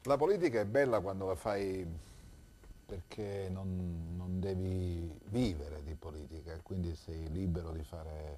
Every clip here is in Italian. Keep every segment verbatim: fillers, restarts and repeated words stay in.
La politica è bella quando la fai perché non, non devi vivere di politica e quindi sei libero di fare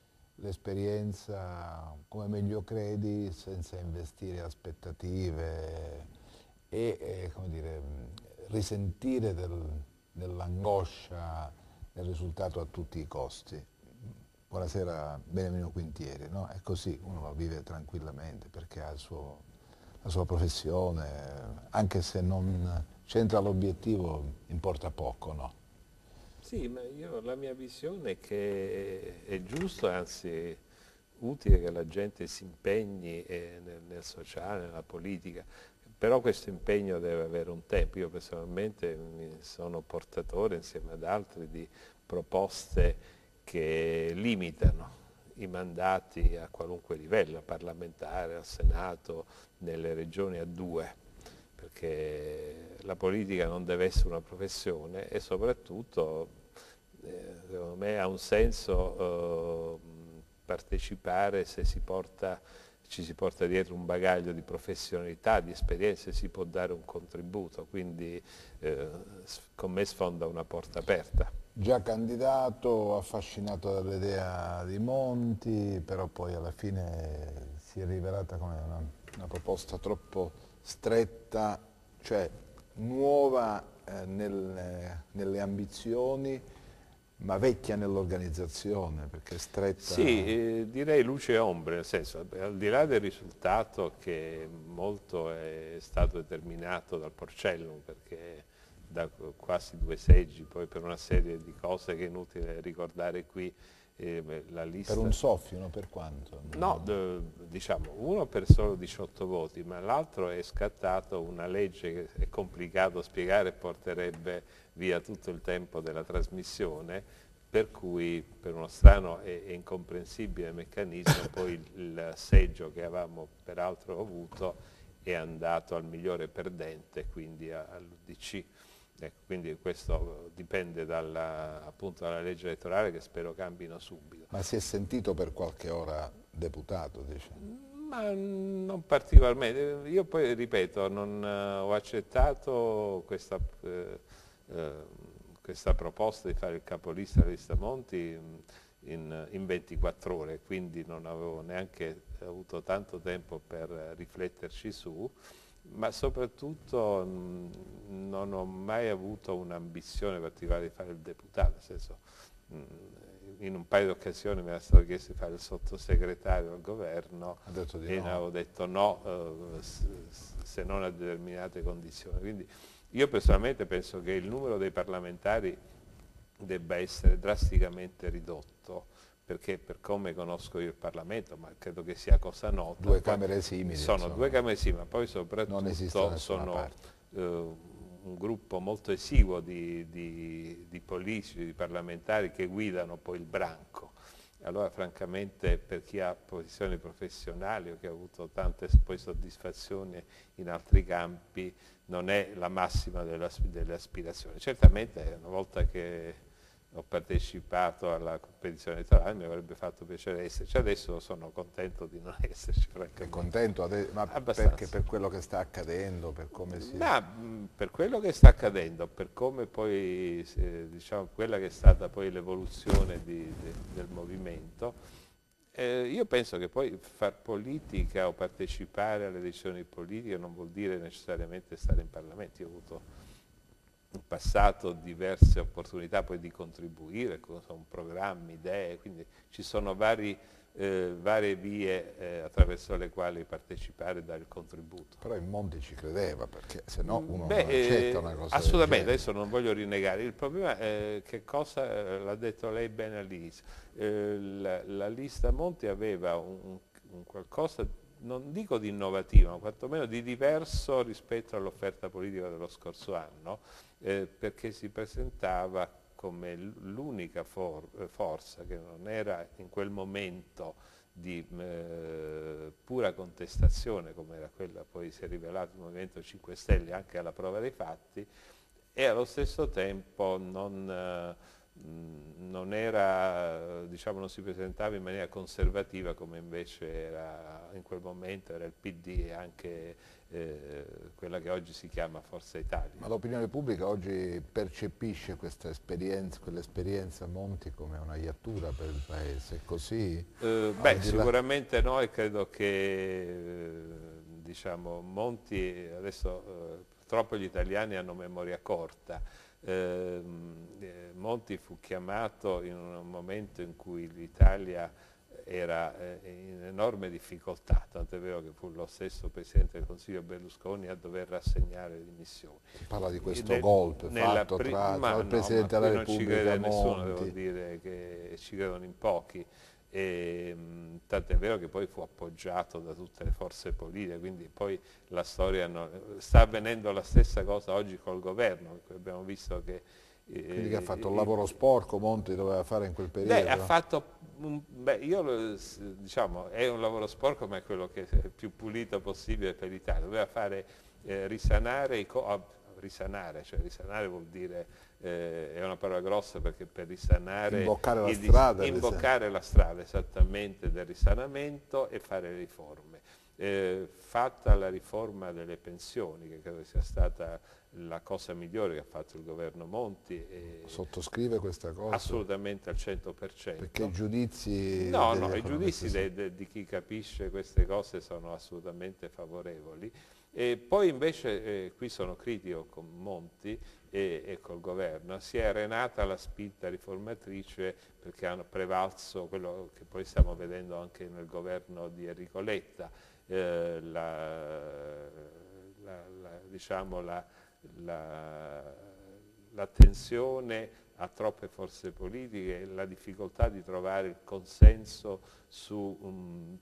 l'esperienza come meglio credi senza investire aspettative e, e, come dire, risentire del- dell'angoscia del risultato a tutti i costi. Buonasera Beniamino Quintieri, no? È così, uno lo vive tranquillamente perché ha il suo- la sua professione, anche se non c'entra l'obiettivo, importa poco, no? Sì, ma io la mia visione è che è giusto, anzi utile che la gente si impegni eh, nel, nel sociale, nella politica, però questo impegno deve avere un tempo. Io personalmente mi sono portatore insieme ad altri di proposte che limitano i mandati a qualunque livello, parlamentare, al Senato, nelle regioni a due, perché la politica non deve essere una professione e soprattutto, eh, secondo me, ha un senso eh, partecipare se si porta, ci si porta dietro un bagaglio di professionalità, di esperienze, si può dare un contributo, quindi eh, con me sfonda una porta aperta. Già candidato, affascinato dall'idea di Monti, però poi alla fine si è rivelata come una, una proposta troppo stretta, cioè nuova eh, nelle, nelle ambizioni, ma vecchia nell'organizzazione, perché è Sì, stretta. eh, direi luce e ombre, nel senso, al di là del risultato che molto è stato determinato dal Porcellum, perché da quasi due seggi, poi per una serie di cose che è inutile ricordare qui, eh, beh, la Per lista. un soffio, no? Per quanto? No, Non- d- diciamo, uno per solo diciotto voti, ma l'altro è scattato una legge che è complicato spiegare e porterebbe via tutto il tempo della trasmissione, per cui per uno strano e, e incomprensibile meccanismo poi il, il seggio che avevamo peraltro avuto è andato al migliore perdente, quindi all'U D C. Ecco, quindi questo dipende dalla, appunto, dalla legge elettorale che spero cambino subito. Ma si è sentito per qualche ora deputato, dice. Ma non particolarmente, io poi ripeto, non eh, ho accettato questa, eh, eh, questa proposta di fare il capolista della lista Monti in, in- in ventiquattro ore, quindi non avevo neanche avuto tanto tempo per rifletterci su, ma soprattutto mh, non ho mai avuto un'ambizione particolare di fare il deputato, nel senso, mh, in un paio di occasioni mi era stato chiesto di fare il sottosegretario al governo Ha detto di e ne no. avevo detto no, eh, s- s- se non a determinate condizioni. Quindi io personalmente penso che il numero dei parlamentari debba essere drasticamente ridotto, perché per come conosco io il Parlamento, ma credo che sia cosa nota, Due poi camere simili, sono due insomma, Camere sì, ma poi non esiste da soprattutto nessuna sono parte. eh, un gruppo molto esiguo di, di, di politici, di parlamentari che guidano poi il branco. Allora francamente per chi ha posizioni professionali o che ha avuto tante poi soddisfazioni in altri campi non è la massima delle, delle aspirazioni. Certamente una volta che ho partecipato alla competizione elettorale mi avrebbe fatto piacere esserci, adesso sono contento di non esserci È francamente, contento, ade- ma perché abbastanza. per quello che sta accadendo, per come si... Ma mh, per quello che sta accadendo, per come poi, eh, diciamo, quella che è stata poi l'evoluzione di- de- del movimento, eh, io penso che poi far politica o partecipare alle decisioni politiche non vuol dire necessariamente stare in Parlamento. Io ho avuto in passato diverse opportunità poi di contribuire con, con programmi, idee, quindi ci sono vari, eh, varie vie eh, attraverso le quali partecipare e dare il contributo. Però in Monti ci credeva, perché se no Mm, uno Beh, non accetta una eh, cosa del assolutamente, genere. adesso non voglio rinnegare, il problema è che cosa, eh, l'ha detto lei bene all'inizio, eh, la, la lista Monti aveva un, un- un qualcosa, non dico di innovativo, ma quantomeno di diverso rispetto all'offerta politica dello scorso anno, eh, perché si presentava come l- l'unica for- eh, forza che non era in quel momento di eh, pura contestazione, come era quella poi si è rivelato il Movimento cinque Stelle anche alla prova dei fatti, e allo stesso tempo non, eh, mh, non era, diciamo, non si presentava in maniera conservativa come invece era in quel momento, era il P D e anche eh, quella che oggi si chiama Forza Italia. Ma l'opinione pubblica oggi percepisce questa esperienza, quell'esperienza Monti come una iattura per il Paese, è così? Eh, beh, sicuramente no, e credo che eh, diciamo, Monti, adesso eh, purtroppo gli italiani hanno memoria corta. Eh, eh, Monti fu chiamato in un momento in cui l'Italia era eh, in enorme difficoltà, tant'è vero che fu lo stesso Presidente del Consiglio Berlusconi a dover rassegnare le dimissioni. Si parla di questo Nel, golpe fatto pri- tra, tra il no, Presidente della non ci Repubblica crede e nessuno, devo Monti. dire che ci credono in pochi. E, mh, tant'è vero che poi fu appoggiato da tutte le forze politiche, quindi poi la storia no, sta avvenendo la stessa cosa oggi col governo, abbiamo visto che eh, Quindi che ha fatto un il, lavoro sporco, Monti doveva fare in quel periodo? Beh, ha fatto, un, beh, io lo, diciamo, è un lavoro sporco ma è quello che è più pulito possibile per l'Italia, doveva fare eh, risanare i co- ah, risanare, cioè risanare vuol dire, eh, è una parola grossa perché per risanare, imboccare la il, strada, imboccare la strada esattamente del risanamento e fare le riforme. Eh, fatta la riforma delle pensioni, che credo sia stata la cosa migliore che ha fatto il governo Monti. E sottoscrive questa cosa? assolutamente al cento per cento. Perché i giudizi... No, no, i giudizi de, de, di chi capisce queste cose sono assolutamente favorevoli. E poi invece, eh, qui sono critico con Monti e, e col governo, si è arenata la spinta riformatrice perché hanno prevalso quello che poi stiamo vedendo anche nel governo di Enrico Letta, eh, la, la, la, diciamo la, la, la tensione a troppe forze politiche e la difficoltà di trovare il consenso su um,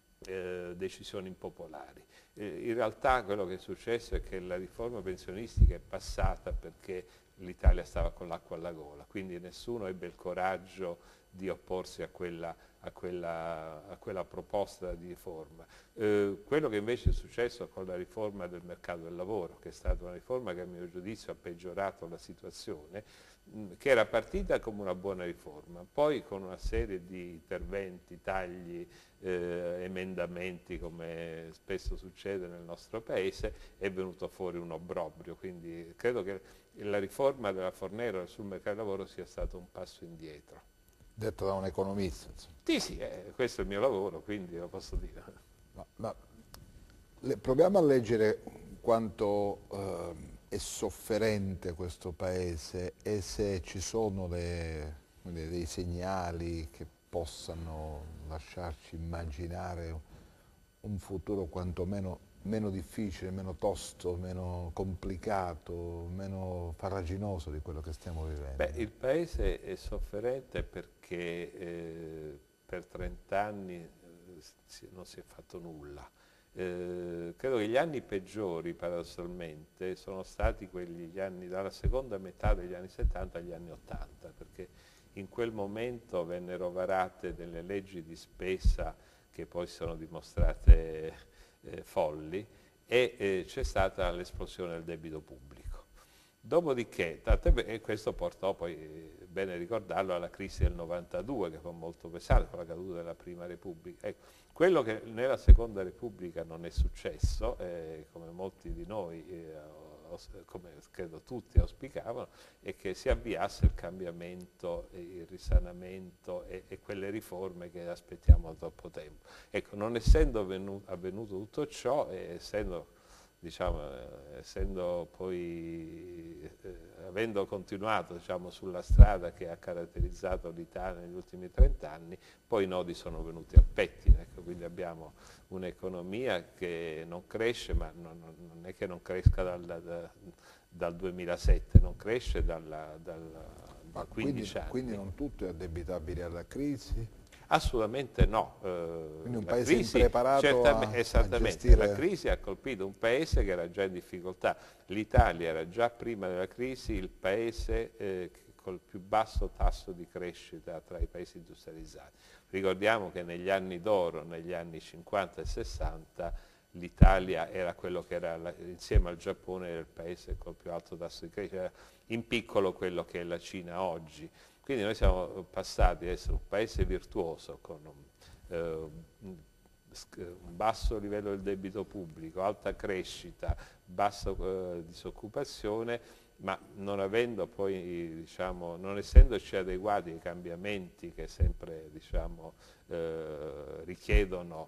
eh, decisioni impopolari. Eh, in realtà quello che è successo è che la riforma pensionistica è passata perché l'Italia stava con l'acqua alla gola, quindi nessuno ebbe il coraggio di opporsi a quella, a quella, a quella proposta di riforma. Eh, quello che invece è successo con la riforma del mercato del lavoro, che è stata una riforma che a mio giudizio ha peggiorato la situazione, mh, che era partita come una buona riforma, poi con una serie di interventi, tagli, eh, emendamenti, come spesso succede nel nostro Paese, è venuto fuori un obbrobrio, quindi credo che la riforma della Fornero sul mercato del lavoro sia stato un passo indietro. Detto da un economista, insomma. Sì, sì, eh, questo è il mio lavoro, quindi lo posso dire. Ma, ma le, proviamo a leggere quanto eh, è sofferente questo Paese e se ci sono le, dire, dei segnali che possano lasciarci immaginare un futuro quantomeno meno difficile, meno tosto, meno complicato, meno farraginoso di quello che stiamo vivendo. Beh, il Paese è sofferente perché eh, per trent'anni eh, non si è fatto nulla. Eh, credo che gli anni peggiori, paradossalmente, sono stati quelli gli anni, dalla seconda metà degli anni settanta agli anni ottanta, perché in quel momento vennero varate delle leggi di spesa che poi sono dimostrate eh, folli e eh, c'è stata l'esplosione del debito pubblico. Dopodiché, e questo portò poi, eh, bene ricordarlo, alla crisi del novantadue, che fu molto pesante, con la caduta della Prima Repubblica. Ecco, quello che nella Seconda Repubblica non è successo, eh, come molti di noi, eh, come credo tutti auspicavano, è che si avviasse il cambiamento, il risanamento e, e quelle riforme che aspettiamo da troppo tempo. Ecco, non essendo avvenuto, avvenuto tutto ciò, e essendo diciamo, eh, essendo poi, eh, avendo continuato diciamo, sulla strada che ha caratterizzato l'Italia negli ultimi trent'anni, poi i nodi sono venuti al pettine, ecco, quindi abbiamo un'economia che non cresce, ma non, non è che non cresca dal, da, dal duemilasette, non cresce dalla, dalla, da quindici quindi, anni. Quindi non tutto è addebitabile alla crisi? Assolutamente no. Quindi un la paese crisi, impreparato a, esattamente, a gestire... la crisi ha colpito un paese che era già in difficoltà. L'Italia era già prima della crisi il paese eh, col più basso tasso di crescita tra i paesi industrializzati. Ricordiamo che negli anni d'oro, negli anni cinquanta e sessanta, l'Italia era quello che era, la, insieme al Giappone, era il paese col più alto tasso di crescita, in piccolo quello che è la Cina oggi. Quindi noi siamo passati ad essere un paese virtuoso con eh, un, un basso livello del debito pubblico, alta crescita, bassa eh, disoccupazione, ma non avendo poi, diciamo, non essendoci adeguati ai cambiamenti che sempre, diciamo, eh, richiedono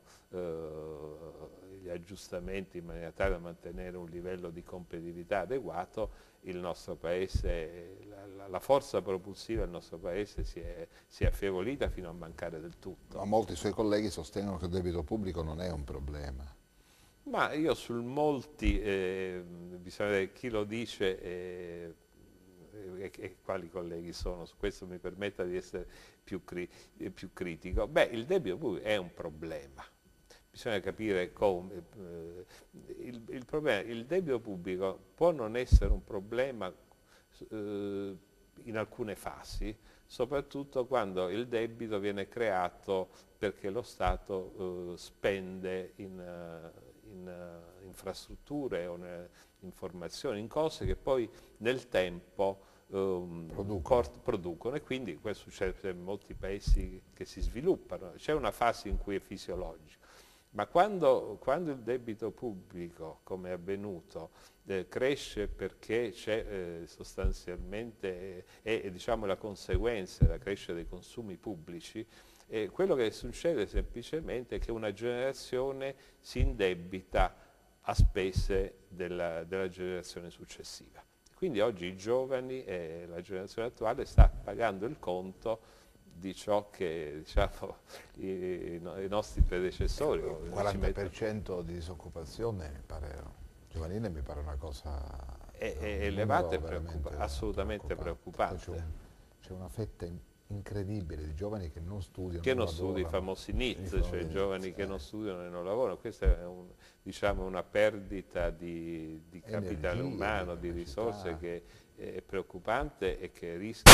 eh, gli aggiustamenti in maniera tale da mantenere un livello di competitività adeguato, il nostro paese, la, la forza propulsiva del nostro paese si è, si è affievolita fino a mancare del tutto. Ma molti suoi colleghi sostengono che il debito pubblico non è un problema. Ma io sul molti, eh, bisogna vedere chi lo dice e, e, e quali colleghi sono, su questo mi permetta di essere più, cri, più critico. Beh, il debito pubblico è un problema, bisogna capire come. Eh, il, il, problema, il debito pubblico può non essere un problema eh, in alcune fasi, soprattutto quando il debito viene creato perché lo Stato eh, spende in... Uh, in uh, infrastrutture o in informazioni, in cose che poi nel tempo um, producono. producono e quindi questo succede in molti paesi che si sviluppano. C'è una fase in cui è fisiologico, ma quando, quando il debito pubblico, come è avvenuto, eh, cresce perché c'è eh, sostanzialmente, è, è diciamo, la conseguenza della crescita dei consumi pubblici, E quello che succede semplicemente è che una generazione si indebita a spese della, della generazione successiva. Quindi oggi i giovani e la generazione attuale sta pagando il conto di ciò che, diciamo, i, i nostri predecessori. Il quaranta per cento di disoccupazione mi pare, giovanile mi pare una cosa è, è elevata e preoccupa, assolutamente preoccupante. C'è un, una fetta incredibile di giovani che non studiano, che non, non studiano, i famosi N I T, cioè i giovani che eh. non studiano e non lavorano. Questa è un, diciamo, una perdita di, di capitale Energie, umano, di di risorse che è preoccupante e che rischia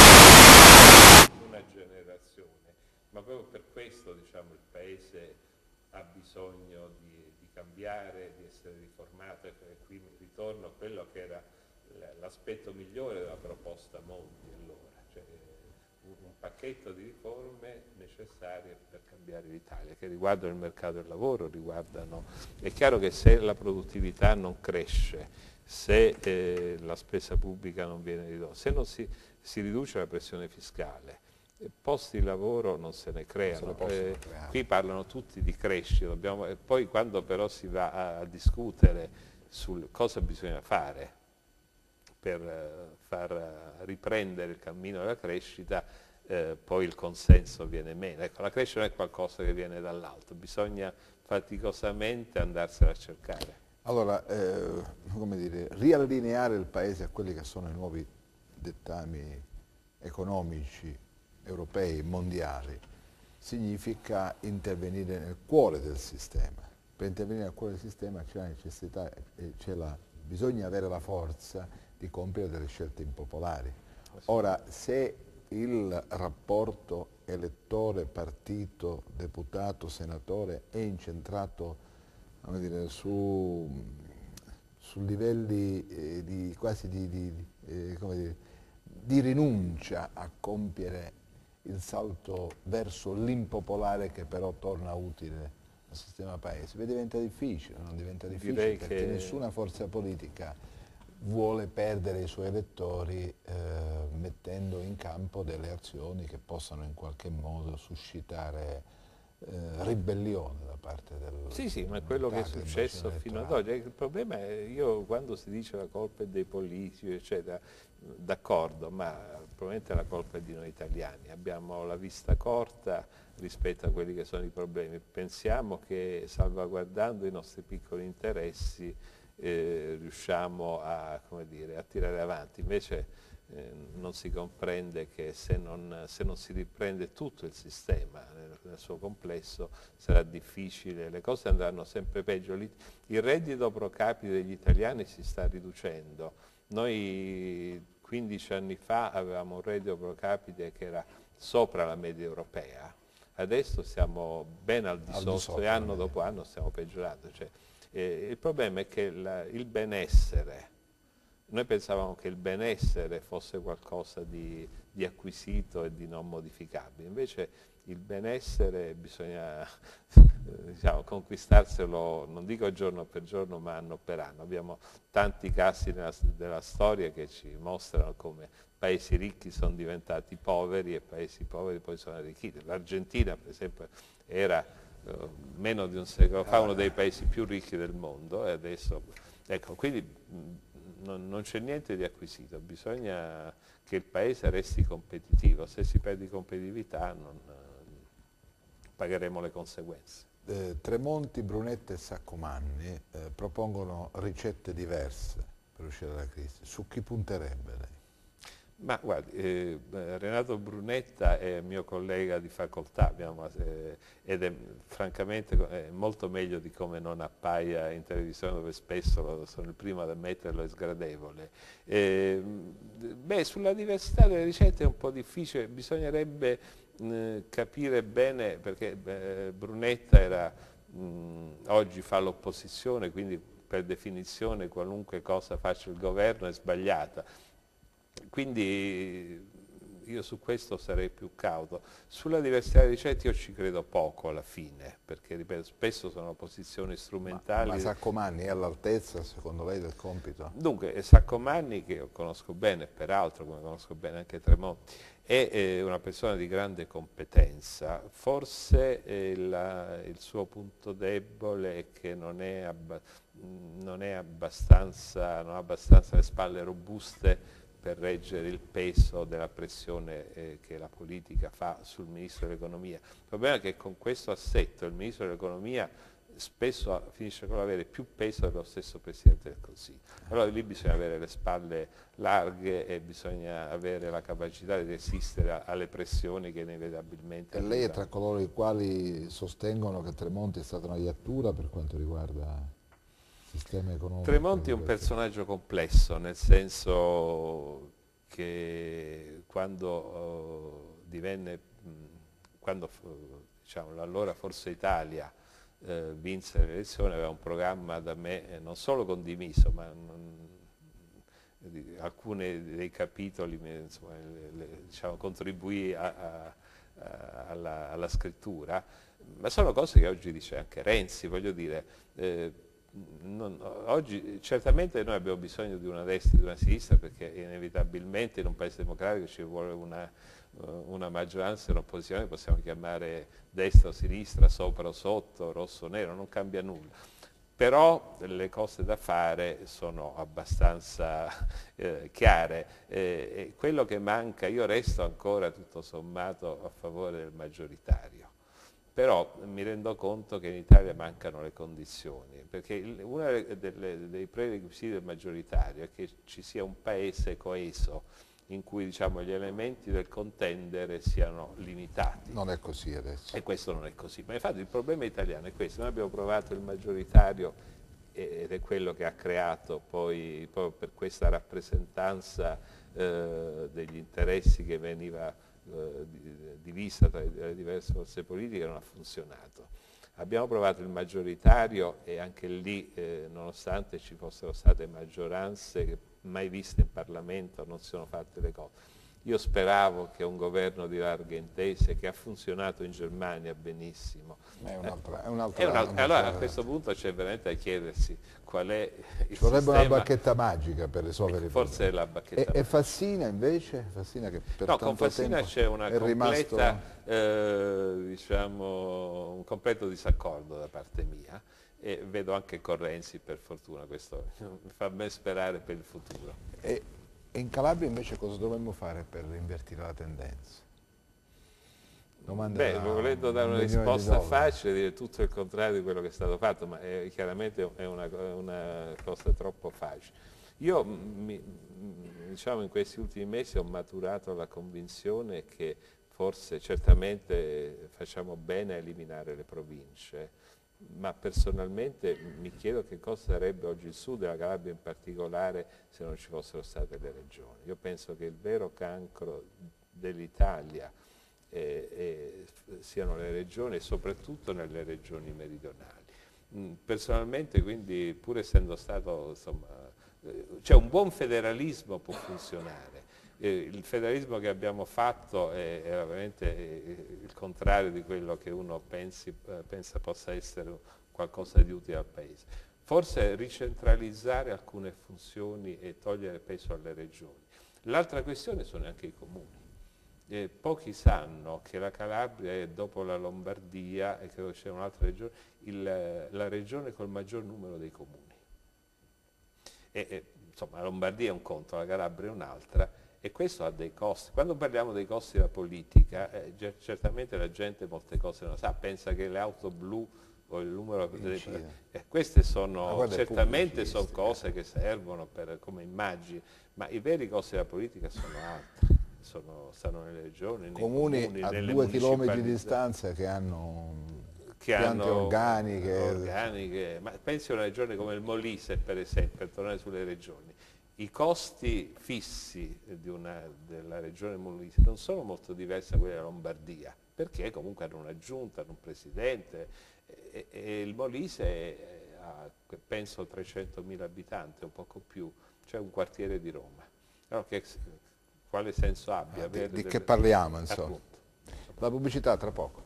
una generazione. Ma proprio per questo, diciamo, il Paese ha bisogno di, di cambiare, di essere riformato, e qui ritorno a quello che era l'aspetto migliore della proposta Monti allora, cioè un pacchetto di riforme necessarie per cambiare l'Italia, che riguardano il mercato del lavoro, riguardano... È chiaro che se la produttività non cresce, se eh, la spesa pubblica non viene ridotta, se non si, si riduce la pressione fiscale, eh, posti di lavoro non se ne creano. Eh, qui parlano tutti di crescita, dobbiamo, e poi quando però si va a, a discutere sul cosa bisogna fare per uh, far uh, riprendere il cammino della crescita, eh, poi il consenso viene meno. Ecco, la crescita non è qualcosa che viene dall'alto, bisogna faticosamente andarsela a cercare. Allora, eh, come dire, riallineare il Paese a quelli che sono i nuovi dettami economici, europei, mondiali, significa intervenire nel cuore del sistema. Per intervenire nel cuore del sistema c'è la necessità, c'è la, bisogna avere la forza di compiere delle scelte impopolari. Ora, se il rapporto elettore, partito, deputato, senatore è incentrato, come dire, su, su livelli eh, di, quasi di, di, eh, come dire, di rinuncia a compiere il salto verso l'impopolare che però torna utile al sistema paese, beh, diventa difficile, non diventa difficile Direi perché che... nessuna forza politica vuole perdere i suoi elettori eh, mettendo in campo delle azioni che possano in qualche modo suscitare eh, ribellione da parte del... Sì, sì, ma è quello che è successo fino ad oggi. Il problema è, io quando si dice la colpa è dei politici, eccetera, d'accordo, ma probabilmente la colpa è di noi italiani. Abbiamo la vista corta rispetto a quelli che sono i problemi. Pensiamo che salvaguardando i nostri piccoli interessi Eh, riusciamo a, come dire, a tirare avanti, invece eh, non si comprende che se non, se non si riprende tutto il sistema nel, nel suo complesso sarà difficile, le cose andranno sempre peggio. Il reddito pro capite degli italiani si sta riducendo. Noi quindici anni fa avevamo un reddito pro capite che era sopra la media europea, adesso siamo ben al di sotto, al di sotto e anno dopo anno stiamo peggiorando. Cioè, Eh, il problema è che la, il benessere noi pensavamo che il benessere fosse qualcosa di, di acquisito e di non modificabile, invece il benessere bisogna diciamo, conquistarselo, non dico giorno per giorno, ma anno per anno. Abbiamo tanti casi nella, della storia che ci mostrano come paesi ricchi sono diventati poveri e paesi poveri poi sono arricchiti. L'Argentina, per esempio, era eh, meno di un secolo fa uno dei paesi più ricchi del mondo e adesso, ecco, quindi mh, non, non c'è niente di acquisito, bisogna che il paese resti competitivo, se si perde competitività non, eh, pagheremo le conseguenze. Eh, Tremonti, Brunetta e Saccomanni eh, propongono ricette diverse per uscire dalla crisi. Su chi punterebbe lei? Ma guardi, eh, Renato Brunetta è mio collega di facoltà abbiamo, eh, ed è francamente è molto meglio di come non appaia in televisione, dove spesso lo, sono il primo ad ammetterlo, è sgradevole. Eh, beh, sulla diversità delle ricette è un po' difficile, bisognerebbe mh, capire bene, perché beh, Brunetta era, mh, oggi fa l'opposizione, quindi per definizione qualunque cosa faccia il governo è sbagliata. Quindi io su questo sarei più cauto. Sulla diversità di ricette io ci credo poco alla fine, perché ripeto, spesso sono posizioni strumentali. Ma, ma Saccomanni è all'altezza, secondo lei, del compito? Dunque, Saccomanni, che io conosco bene, peraltro come conosco bene anche Tremonti, è eh, una persona di grande competenza. Forse eh, la, il suo punto debole è che non è, abba, non è abbastanza, non ha abbastanza le spalle robuste per reggere il peso della pressione eh, che la politica fa sul Ministro dell'Economia. Il problema è che con questo assetto il Ministro dell'Economia spesso finisce con avere più peso dello stesso Presidente del Consiglio. Allora lì bisogna avere le spalle larghe e bisogna avere la capacità di resistere alle pressioni che inevitabilmente E arrivano. lei è tra coloro i quali sostengono che Tremonti è stata una iattura per quanto riguarda il sistema economico? Tremonti è un personaggio complesso, nel senso che quando uh, divenne, mh, quando diciamo, l'allora Forza Italia eh, vinse le elezioni, aveva un programma da me eh, non solo condiviso, ma non, di, alcuni dei capitoli insomma, le, le, diciamo, contribuì a, a, a, alla, alla scrittura, ma sono cose che oggi dice anche Renzi, voglio dire. Eh, Non, oggi certamente noi abbiamo bisogno di una destra e di una sinistra, perché inevitabilmente in un paese democratico ci vuole una, una maggioranza e un'opposizione che possiamo chiamare destra o sinistra, sopra o sotto, rosso o nero, non cambia nulla. Però le cose da fare sono abbastanza eh, chiare eh, e quello che manca, io resto ancora tutto sommato a favore del maggioritario. Però mi rendo conto che in Italia mancano le condizioni, perché uno dei prerequisiti del maggioritario è che ci sia un paese coeso in cui diciamo, gli elementi del contendere siano limitati. Non è così adesso. E questo non è così. Ma infatti il problema italiano è questo. Noi abbiamo provato il maggioritario ed è quello che ha creato poi proprio per questa rappresentanza eh, degli interessi che veniva divisa tra le diverse forze politiche, non ha funzionato. Abbiamo provato il maggioritario e anche lì, eh, nonostante ci fossero state maggioranze che mai viste in Parlamento, non si sono fatte le cose. Io speravo che un governo di larghe intese, che ha funzionato in Germania benissimo. È un'altra, è un'altra, è una, un'altra, allora a questo punto c'è veramente da chiedersi qual è il ci vorrebbe sistema. una bacchetta magica per risolvere i Forse problemi. è la bacchetta E, magica. e Fassina invece? Fassina che per no, tanto con Fassina tempo c'è una è completa, rimasto... eh, diciamo, un completo disaccordo da parte mia e vedo anche con Renzi, per fortuna, questo mi fa ben sperare per il futuro. E, e in Calabria invece cosa dovremmo fare per invertire la tendenza? Domanda Beh, volendo dare una risposta facile, dire tutto il contrario di quello che è stato fatto, ma è, chiaramente è una, una cosa troppo facile. Io, mi, diciamo, in questi ultimi mesi ho maturato la convinzione che forse certamente facciamo bene a eliminare le province, ma personalmente mi chiedo che cosa sarebbe oggi il sud della Calabria in particolare se non ci fossero state le regioni. Io penso che il vero cancro dell'Italia eh, eh, siano le regioni e soprattutto nelle regioni meridionali. Mm, personalmente quindi, pur essendo stato insomma, cioè un buon federalismo può funzionare. Eh, il federalismo che abbiamo fatto è, è veramente il contrario di quello che uno pensi, eh, pensa possa essere qualcosa di utile al Paese. Forse ricentralizzare alcune funzioni e togliere peso alle regioni. L'altra questione sono anche i comuni. Eh, pochi sanno che la Calabria è, dopo la Lombardia, e credo c'è un'altra regione, il, la regione col maggior numero dei comuni. E, e, insomma, la Lombardia è un conto, la Calabria è un'altra, e questo ha dei costi. Quando parliamo dei costi della politica, eh, certamente la gente molte cose non sa, pensa che le auto blu o il numero delle, eh, queste sono certamente sono cose che servono per, come immagini, ma i veri costi della politica sono altri, sono, stanno nelle regioni, nei comuni, comuni, a nelle due chilometri di distanza che hanno che piante hanno organiche. organiche, ma pensi a una regione come il Molise, per esempio, per tornare sulle regioni. I costi fissi di una, della regione Molise non sono molto diversi da quelli della Lombardia, perché comunque hanno una giunta, hanno un presidente, e, e il Molise ha, penso, trecentomila abitanti, un poco più, cioè un quartiere di Roma. Allora, che, quale senso abbia? Ah, di, avere di delle, che parliamo, insomma? Appunto. La pubblicità tra poco.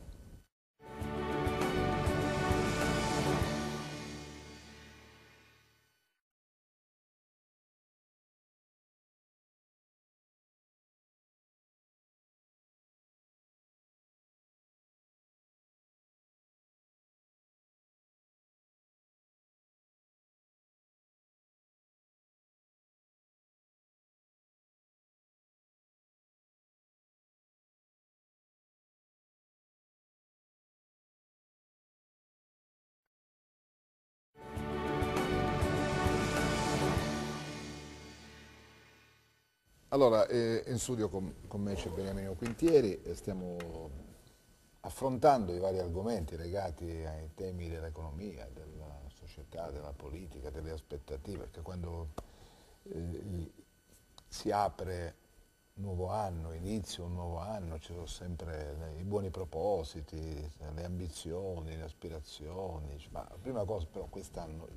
Allora, eh, in studio con, con me c'è Beniamino Quintieri e stiamo affrontando i vari argomenti legati ai temi dell'economia, della società, della politica, delle aspettative, perché quando eh, si apre un nuovo anno, inizia un nuovo anno, ci sono sempre i buoni propositi, le ambizioni, le aspirazioni, ma la prima cosa però quest'anno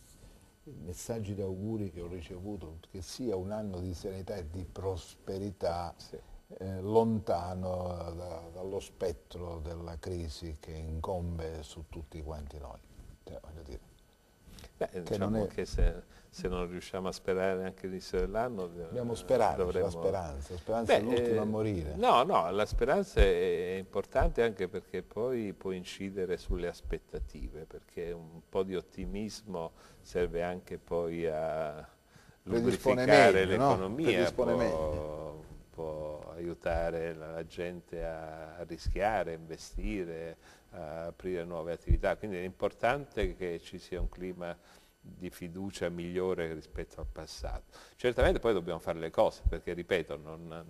i messaggi di auguri che ho ricevuto, che sia un anno di serenità e di prosperità, sì. eh, lontano da, dallo spettro della crisi che incombe su tutti quanti noi. Cioè, voglio dire, Beh, che diciamo non è... che se, se non riusciamo a sperare anche l'inizio dell'anno, dobbiamo sperare, dovremmo... la speranza, la speranza Beh, è l'ultima eh, a morire. No, no, la speranza è importante anche perché poi può incidere sulle aspettative, perché un po' di ottimismo serve anche poi a lubrificare l'economia, no? può, può aiutare la, la gente a, a rischiare, a investire, a aprire nuove attività, quindi è importante che ci sia un clima di fiducia migliore rispetto al passato. Certamente poi dobbiamo fare le cose, perché ripeto, non,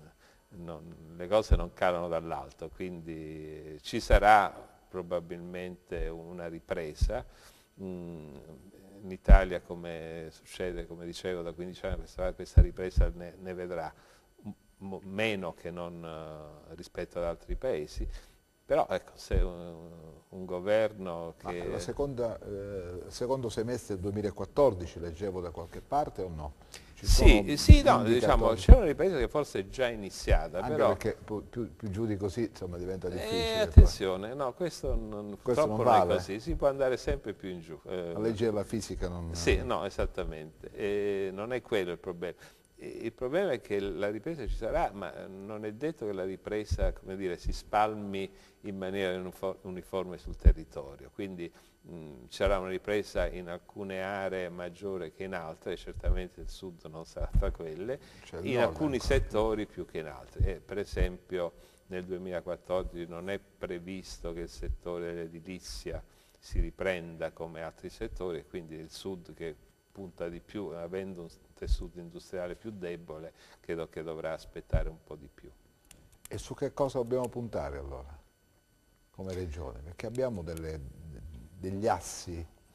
non, le cose non calano dall'alto, quindi ci sarà probabilmente una ripresa. Mm, in Italia, come succede, come dicevo, da quindici anni questa, questa ripresa ne, ne vedrà meno che non uh, rispetto ad altri paesi. Però ecco, se un, un governo che... Ma la seconda, eh, secondo semestre del duemilaquattordici leggevo da qualche parte o no? Ci sì, sì, no, diciamo, c'è una ripresa che forse è già iniziata, anche però... perché più, più giù di così, insomma, diventa difficile. Eh, attenzione, poi. no, questo, non, questo non, vale. non è così, si può andare sempre più in giù. Eh, la legge della fisica non... Sì, no, esattamente, eh, non è quello il problema. Il problema è che la ripresa ci sarà, ma non è detto che la ripresa, come dire, si spalmi in maniera uniforme sul territorio, quindi mh, c'era una ripresa in alcune aree maggiore che in altre, e certamente il sud non sarà tra quelle, in alcuni settori più che in altri. Eh, per esempio nel duemilaquattordici non è previsto che il settore dell'edilizia si riprenda come altri settori, e quindi il sud che punta di più, avendo un tessuto industriale più debole, credo che dovrà aspettare un po' di più. E su che cosa dobbiamo puntare allora, come regione? Perché abbiamo delle, degli assi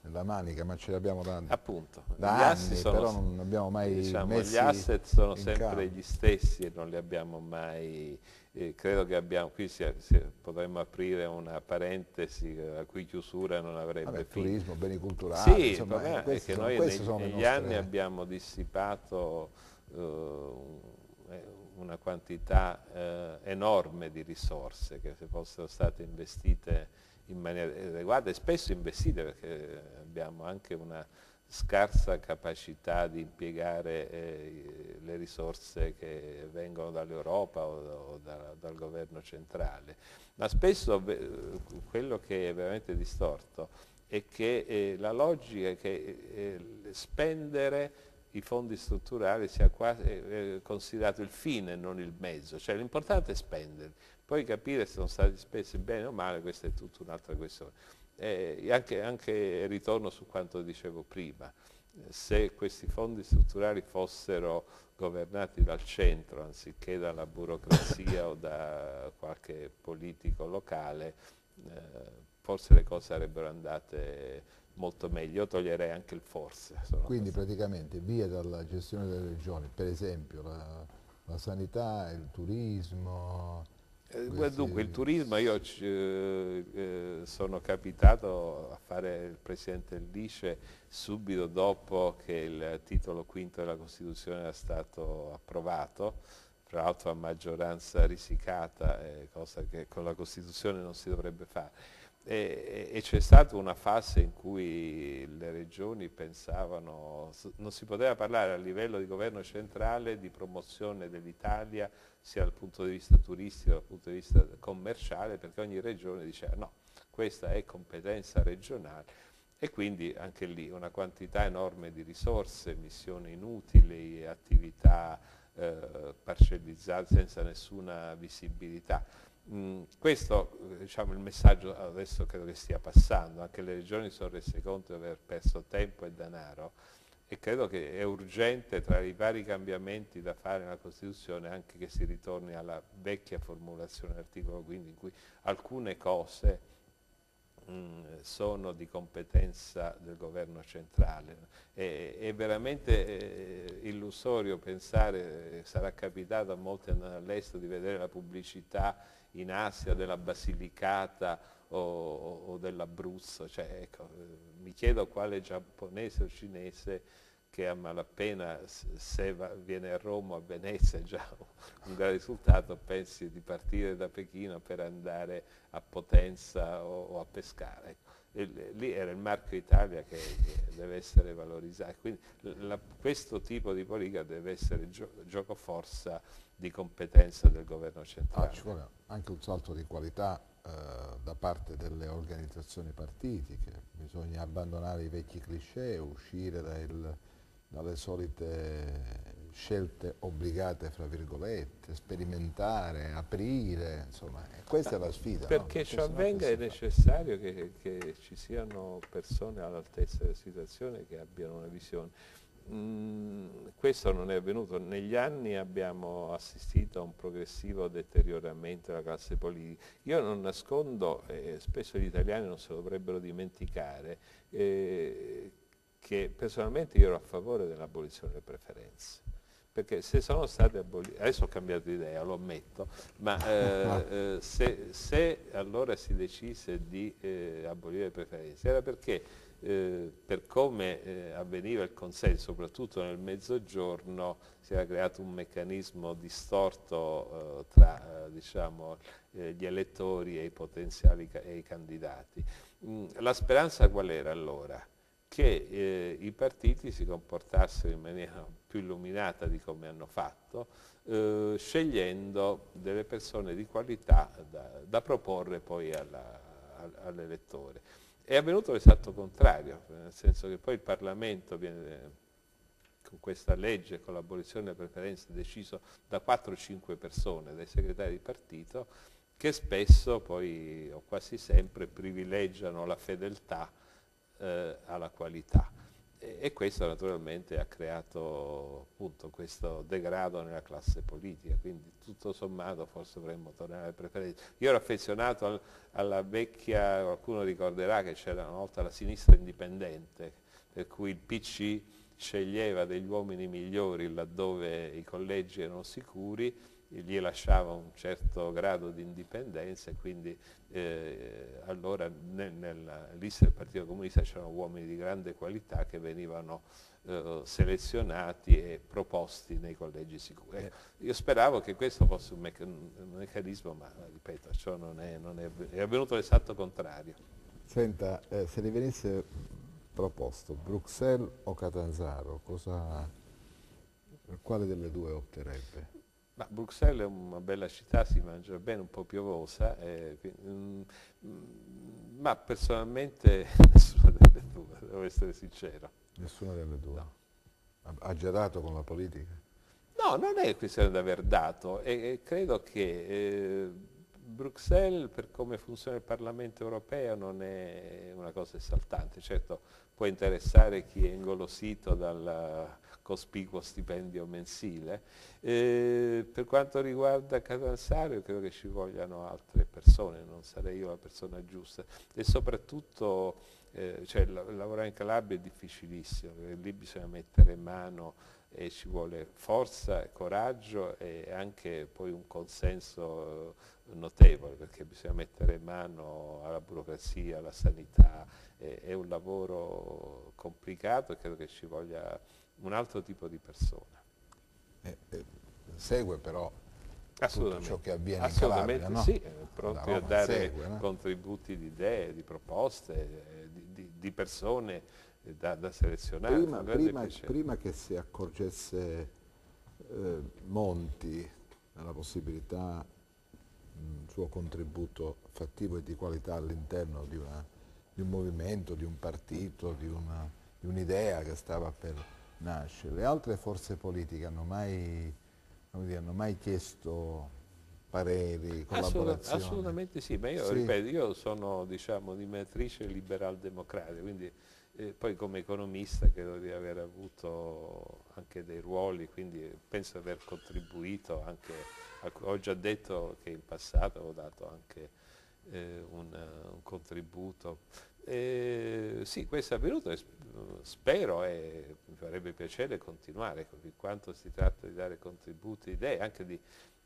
nella manica, ma ce li abbiamo da, Appunto, da gli assi anni, sono, però non abbiamo mai diciamo, messi gli asset sono in sempre campo. gli stessi e non li abbiamo mai, eh, credo che abbiamo, qui si, si, potremmo aprire una parentesi eh, la cui chiusura non avrebbe Vabbè, fine. turismo, beni culturali, Sì, il insomma, eh, problema è queste che sono, noi queste neg- sono le negli anni nostre... abbiamo dissipato eh, un- eh, una quantità eh, enorme di risorse che se fossero state investite in maniera adeguata e spesso investite perché abbiamo anche una scarsa capacità di impiegare eh, le risorse che vengono dall'Europa o, o da, dal governo centrale. Ma spesso eh, quello che è veramente distorto è che eh, la logica è che eh, spendere i fondi strutturali sia quasi eh, considerato il fine, non il mezzo, cioè l'importante è spenderli, poi capire se sono stati spesi bene o male, questa è tutta un'altra questione. Eh, anche, anche ritorno su quanto dicevo prima, se questi fondi strutturali fossero governati dal centro anziché dalla burocrazia o da qualche politico locale, eh, forse le cose sarebbero andate molto meglio. Io toglierei anche il forse. Sono Quindi così. praticamente via dalla gestione delle regioni, per esempio la, la sanità, il turismo, Eh, beh, dunque, il questi... turismo, io ci- eh, eh, sono capitato a fare il presidente dell'I C E subito dopo che il titolo quinto della Costituzione era stato approvato, tra l'altro a maggioranza risicata, eh, cosa che con la Costituzione non si dovrebbe fare. E, e c'è stata una fase in cui le regioni pensavano, non si poteva parlare a livello di governo centrale di promozione dell'Italia sia dal punto di vista turistico che dal punto di vista commerciale, perché ogni regione diceva no, questa è competenza regionale e quindi anche lì una quantità enorme di risorse, missioni inutili, attività eh, parcellizzate senza nessuna visibilità. Mm, questo diciamo, il messaggio adesso credo che stia passando, anche le regioni sono rese conto di aver perso tempo e denaro e credo che è urgente tra i vari cambiamenti da fare nella Costituzione anche che si ritorni alla vecchia formulazione dell'articolo quindici in cui alcune cose mh, sono di competenza del governo centrale. È, è veramente eh, illusorio pensare, eh, sarà capitato a molti andare all'estero di vedere la pubblicità in Asia della Basilicata o, o dell'Abruzzo, cioè, ecco, eh, mi chiedo quale giapponese o cinese che a malapena se va, viene a Roma o a Venezia è già un gran risultato, pensi di partire da Pechino per andare a Potenza o, o a pescare. Ecco. E, lì era il marchio Italia che, che deve essere valorizzato, quindi la, questo tipo di politica deve essere gio, giocoforza di competenza del governo Ah, ci centrale. vuole anche un salto di qualità eh, da parte delle organizzazioni partitiche, bisogna abbandonare i vecchi cliché, uscire dal, dalle solite scelte obbligate, fra virgolette, sperimentare, aprire, insomma, e questa è la sfida, no? Perché ciò Perché sennò che avvenga è si fa? necessario che, che ci siano persone all'altezza della situazione che abbiano una visione. Mm, questo non è avvenuto. Negli anni abbiamo assistito a un progressivo deterioramento della classe politica. Io non nascondo, e spesso gli italiani non se lo dovrebbero dimenticare, eh, che personalmente io ero a favore dell'abolizione delle preferenze. Perché se sono state abolite, adesso ho cambiato idea, lo ammetto, ma eh, eh, se, se allora si decise di eh, abolire le preferenze era perché eh, per come eh, avveniva il consenso, soprattutto nel mezzogiorno, si era creato un meccanismo distorto eh, tra eh, diciamo, eh, gli elettori e i potenziali ca- e i candidati. Mm, la speranza qual era allora? Che eh, i partiti si comportassero in maniera più illuminata di come hanno fatto, eh, scegliendo delle persone di qualità da, da proporre poi alla, all'elettore. È avvenuto l'esatto contrario, nel senso che poi il Parlamento viene con questa legge, con l'abolizione delle preferenze, deciso da quattro o cinque persone, dai segretari di partito, che spesso poi o quasi sempre privilegiano la fedeltà eh, alla qualità. E, e questo naturalmente ha creato appunto questo degrado nella classe politica, quindi tutto sommato forse dovremmo tornare alle preferenze. Io ero affezionato al, alla vecchia, qualcuno ricorderà che c'era una volta la sinistra indipendente, per cui il P C sceglieva degli uomini migliori laddove i collegi erano sicuri, gli lasciava un certo grado di indipendenza e quindi eh, allora nel, nella lista del Partito Comunista c'erano uomini di grande qualità che venivano eh, selezionati e proposti nei collegi sicuri. Ecco, io speravo che questo fosse un, meca un meccanismo, ma ripeto, ciò non è, non è, è avvenuto l'esatto contrario. Senta, eh, se le venisse proposto Bruxelles o Catanzaro, cosa, quale delle due opterebbe? Ma Bruxelles è una bella città, si mangia bene, un po' piovosa, eh, mm, mm, ma personalmente nessuna delle due, devo essere sincero. Nessuna delle due. No. Ha, ha già dato con la politica? No, non è questione di aver dato, e, e credo che eh, Bruxelles, per come funziona il Parlamento europeo, non è una cosa esaltante. Certo, può interessare chi è ingolosito dal cospicuo stipendio mensile. Eh, per quanto riguarda Catanzaro, credo che ci vogliano altre persone, non sarei io la persona giusta. E soprattutto, eh, cioè, lavorare in Calabria è difficilissimo, perché lì bisogna mettere mano e ci vuole forza, coraggio e anche poi un consenso notevole, perché bisogna mettere mano alla burocrazia, alla sanità, è, è un lavoro complicato e credo che ci voglia un altro tipo di persona. Eh, eh, segue però tutto ciò che avviene in Assolutamente Calabria, no? sì, eh, pronti a dare segue, no? contributi di idee, di proposte, eh, di, di, di persone eh, da, da selezionare. Prima, prima, prima che si accorgesse eh, Monti della possibilità, un suo contributo fattivo e di qualità all'interno di, di un movimento, di un partito, di una, di un'idea che stava per nascere, le altre forze politiche hanno mai, come dire, hanno mai chiesto pareri, collaborazioni? Assolutamente sì, ma io sì. ripeto, io sono diciamo di matrice liberal democratica, quindi eh, poi come economista credo di aver avuto anche dei ruoli, quindi penso di aver contribuito anche, a, ho già detto che in passato ho dato anche eh, un, un contributo. Eh, sì, questo è avvenuto e spero e mi farebbe piacere continuare, per quanto si tratta di dare contributi, idee, anche di,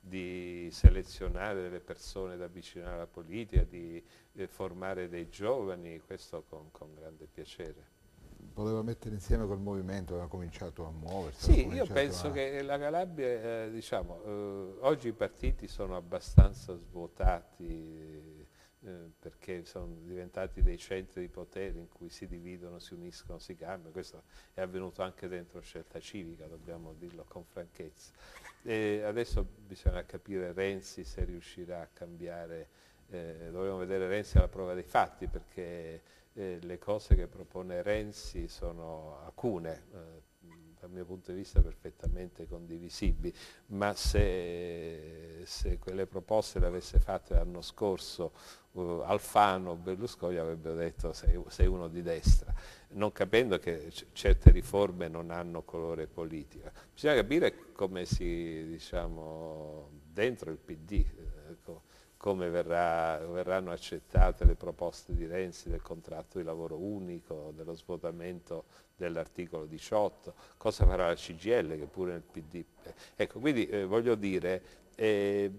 di selezionare delle persone da avvicinare alla politica, di eh, formare dei giovani, questo con, con grande piacere. Voleva mettere insieme col movimento, aveva cominciato a muoversi? Sì, io penso a... che la Calabria, eh, diciamo, eh, oggi i partiti sono abbastanza svuotati, Eh, perché sono diventati dei centri di potere in cui si dividono, si uniscono, si cambiano. Questo è avvenuto anche dentro Scelta Civica, dobbiamo dirlo con franchezza. E adesso bisogna capire Renzi se riuscirà a cambiare, eh, dovremo vedere Renzi alla prova dei fatti, perché eh, le cose che propone Renzi sono alcune, eh, dal mio punto di vista perfettamente condivisibili, ma se, se quelle proposte le avesse fatte l'anno scorso uh, Alfano o Berlusconi avrebbero detto sei, sei uno di destra, non capendo che certe riforme non hanno colore politico. Bisogna capire come si, diciamo, dentro il P D, ecco, come verrà, verranno accettate le proposte di Renzi del contratto di lavoro unico, dello svuotamento dell'articolo diciotto, cosa farà la C G I L che pure nel P D. Ecco, quindi eh, voglio dire, eh,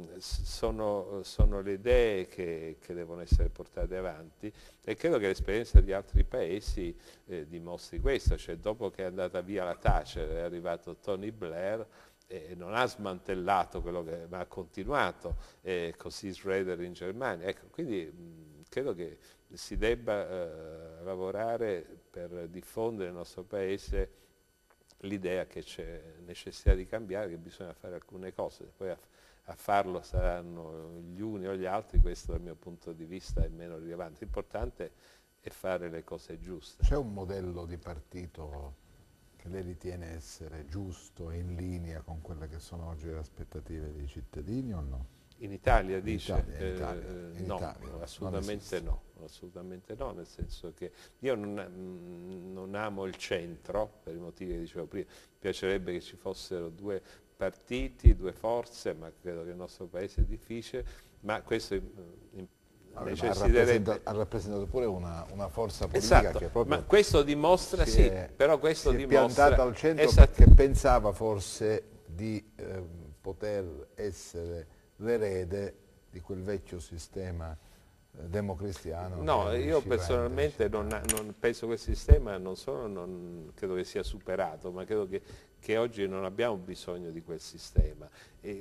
sono, sono le idee che, che devono essere portate avanti e credo che l'esperienza di altri paesi eh, dimostri questo, cioè dopo che è andata via la Thatcher, è arrivato Tony Blair, e non ha smantellato quello che, ma ha continuato, eh, così Schroeder in Germania. Ecco, quindi mh, credo che si debba eh, lavorare per diffondere nel nostro Paese l'idea che c'è necessità di cambiare, che bisogna fare alcune cose, poi a, a farlo saranno gli uni o gli altri, questo dal mio punto di vista è meno rilevante. L'importante è fare le cose giuste. C'è un modello di partito che lei ritiene essere giusto e in linea con quelle che sono oggi le aspettative dei cittadini o no? In Italia In dice? Italia, in Eh, Italia, eh, in no, Italia, non assolutamente esiste. no, assolutamente no, nel senso che io non, mm, non amo il centro, per i motivi che dicevo prima, mi piacerebbe che ci fossero due partiti, due forze, ma credo che il nostro paese è difficile, ma questo in- in- Vabbè, ma ha rappresentato, necessiterebbe... ha rappresentato pure una, una forza politica Esatto, che ma proprio questo dimostra, si sì, è, però questo si è dimostra... piantata al centro Esatto. perché pensava forse di eh, poter essere l'erede di quel vecchio sistema eh, democristiano che No, io riusciva a personalmente non, intercettare. non penso che il sistema non solo non credo che sia superato, ma credo che, che oggi non abbiamo bisogno di quel sistema. E,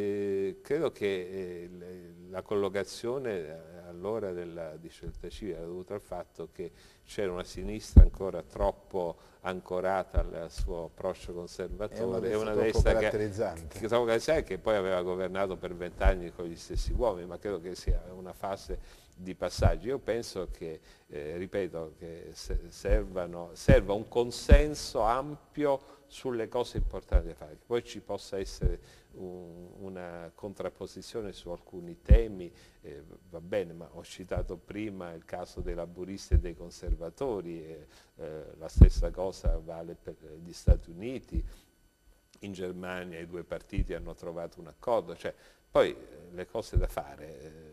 e credo che eh, le- la collocazione eh, all'ora della, di Scelta Civica era dovuta al fatto che c'era una sinistra ancora troppo ancorata al suo approccio È una conservatore e destra una troppo destra che, caratterizzante. che, troppo caratterizzante, che poi aveva governato per vent'anni con gli stessi uomini, ma credo che sia una fase di passaggio. Io penso che, eh, ripeto, che servano, serva un consenso ampio sulle cose importanti da fare, che poi ci possa essere un, una contrapposizione su alcuni temi, eh, va bene, ma ho citato prima il caso dei laburisti e dei conservatori, eh, eh, la stessa cosa vale per gli Stati Uniti, in Germania i due partiti hanno trovato un accordo, cioè, poi eh, le cose da fare... Eh,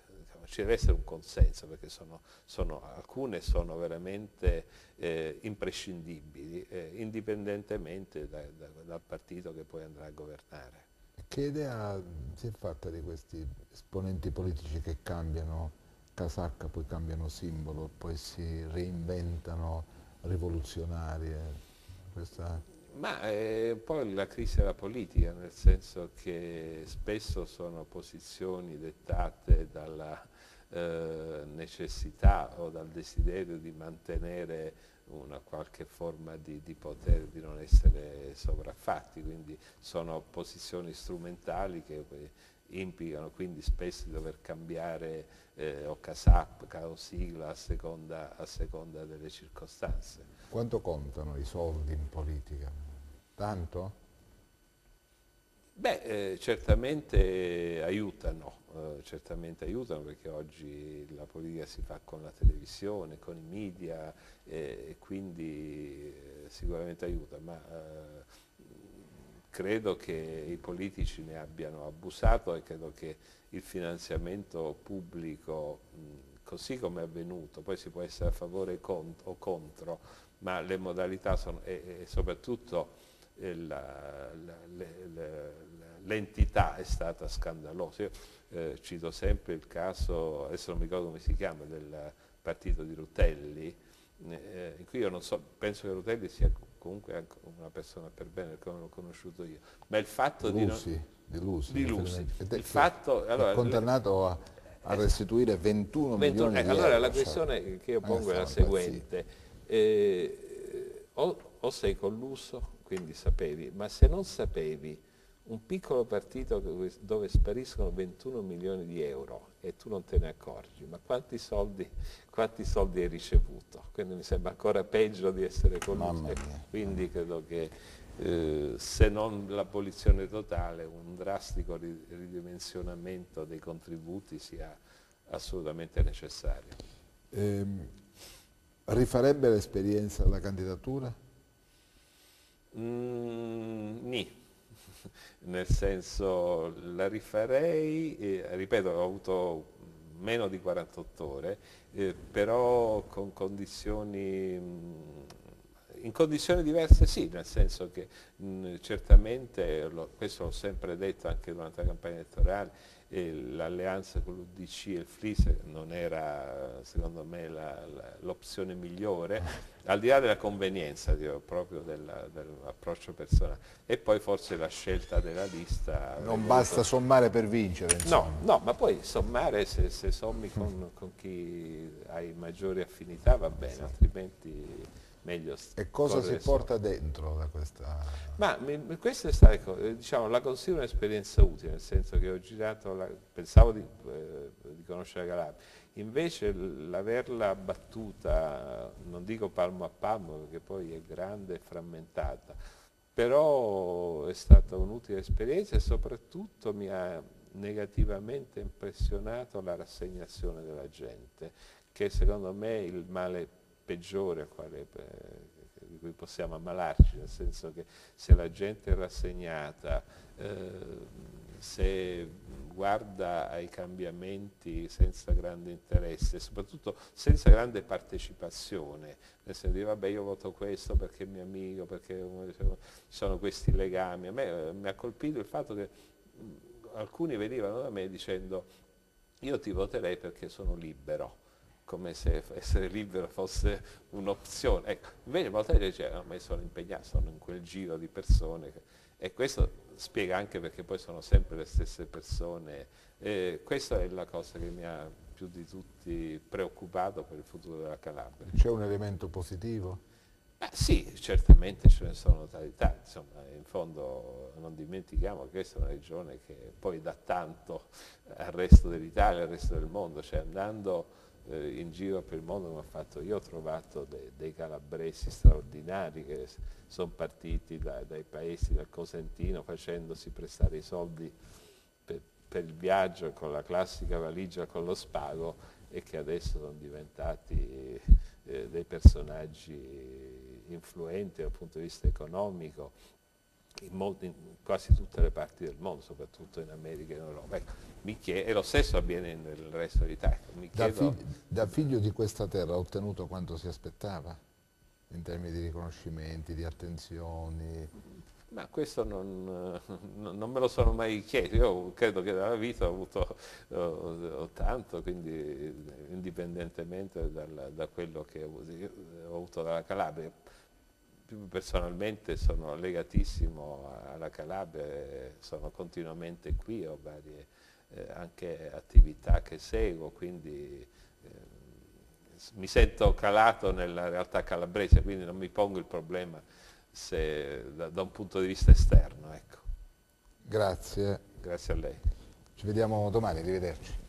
ci deve essere un consenso perché sono, sono, alcune sono veramente eh, imprescindibili, eh, indipendentemente da, da, dal partito che poi andrà a governare. Che idea si è fatta di questi esponenti politici che cambiano casacca, poi cambiano simbolo, poi si reinventano rivoluzionari? eh? Questa... Ma è un po' la crisi della politica, nel senso che spesso sono posizioni dettate dalla eh, necessità o dal desiderio di mantenere una qualche forma di, di potere, di non essere sovraffatti, quindi sono posizioni strumentali che eh, implicano quindi spesso di dover cambiare eh, o casacca o sigla a seconda, a seconda delle circostanze. Quanto contano i soldi in politica? Tanto? Beh, eh, certamente aiutano, eh, certamente aiutano perché oggi la politica si fa con la televisione, con i media eh, e quindi eh, sicuramente aiuta, ma eh, credo che i politici ne abbiano abusato e credo che il finanziamento pubblico, mh, così come è avvenuto, poi si può essere a favore o contro, ma le modalità sono, e, e soprattutto l'entità è stata scandalosa. Io eh, cito sempre il caso, adesso non mi ricordo come si chiama, del partito di Rutelli, eh, in cui io non so, penso che Rutelli sia comunque anche una persona per bene, perché non l'ho conosciuto io, ma il fatto di non... Lusi, di Lusi, Di Lusi. riferimento- Il che- che fatto, è allora, condannato a, a eh, restituire ventuno ventuno, milioni eh, di allora la euro. Cioè, questione che io non è pongo è la stato impazzito. seguente, eh, o, o sei colluso, quindi sapevi, ma se non sapevi un piccolo partito dove, dove spariscono ventuno milioni di euro e tu non te ne accorgi, ma quanti soldi, quanti soldi hai ricevuto? Quindi mi sembra ancora peggio di essere colluso. Mamma E mia. quindi credo che eh, se non l'abolizione totale, un drastico ri- ridimensionamento dei contributi sia assolutamente necessario. Ehm, rifarebbe l'esperienza della candidatura? Mm, nì, nel senso la rifarei, eh, ripeto, ho avuto meno di quarantotto ore, eh, però con condizioni, mh, in condizioni diverse sì, nel senso che mh, certamente, lo- questo l'ho sempre detto anche durante la campagna elettorale, eh, l'alleanza con l'U D C e il F L I S non era secondo me la- la- l'opzione migliore, al di là della convenienza dico, proprio della- dell'approccio personale. E poi forse la scelta della lista avrei Non voluto... basta sommare per vincere, No, insomma. no, ma poi sommare, se, se sommi con, con chi hai maggiori affinità va bene, altrimenti meglio s- E cosa si correre porta solo. dentro da questa... Ma mi- mi- questa è stata, ecco, eh, diciamo, la considero un'esperienza utile, nel senso che ho girato, la- pensavo di, eh, di conoscere la Calabria, invece l- l'averla battuta, non dico palmo a palmo perché poi è grande e frammentata, però è stata un'utile esperienza e soprattutto mi ha negativamente impressionato la rassegnazione della gente, che secondo me è il male peggiore al quale, eh, di cui possiamo ammalarci, nel senso che se la gente è rassegnata, eh, se guarda ai cambiamenti senza grande interesse, soprattutto senza grande partecipazione, nel senso di vabbè io voto questo perché è mio amico, perché ci sono questi legami. A me eh, mi ha colpito il fatto che mh, alcuni venivano da me dicendo io ti voterei perché sono libero, come se essere libero fosse un'opzione. Ecco, invece molte gente dice no, ma io sono impegnato, sono in quel giro di persone che, e questo spiega anche perché poi sono sempre le stesse persone. E questa è la cosa che mi ha più di tutti preoccupato per il futuro della Calabria. C'è un elemento positivo? Beh, sì, certamente ce ne sono tantità, insomma, in fondo non dimentichiamo che questa è una regione che poi dà tanto al resto dell'Italia, al resto del mondo, cioè andando eh, in giro per il mondo come ho fatto io ho trovato de, dei calabresi straordinari che sono partiti da, dai paesi del Cosentino facendosi prestare i soldi per, per il viaggio con la classica valigia con lo spago e che adesso sono diventati eh, dei personaggi influenti dal punto di vista economico in, molti, in quasi tutte le parti del mondo, soprattutto in America e in Europa. Ecco, mi chiedo, e lo stesso avviene nel resto d'Italia. Mi Da, chiedo, fig da figlio di questa terra ha ottenuto quanto si aspettava in termini di riconoscimenti, di attenzioni? ma questo non, non me lo sono mai chiesto, io credo che nella vita ho avuto ho, ho tanto, quindi indipendentemente dal, da quello che ho avuto, io ho avuto dalla Calabria. Personalmente sono legatissimo alla Calabria, e sono continuamente qui, ho varie eh, anche attività che seguo, quindi eh, mi sento calato nella realtà calabrese, quindi non mi pongo il problema se, da, da un punto di vista esterno. Ecco. Grazie. Grazie a lei. Ci vediamo domani, arrivederci.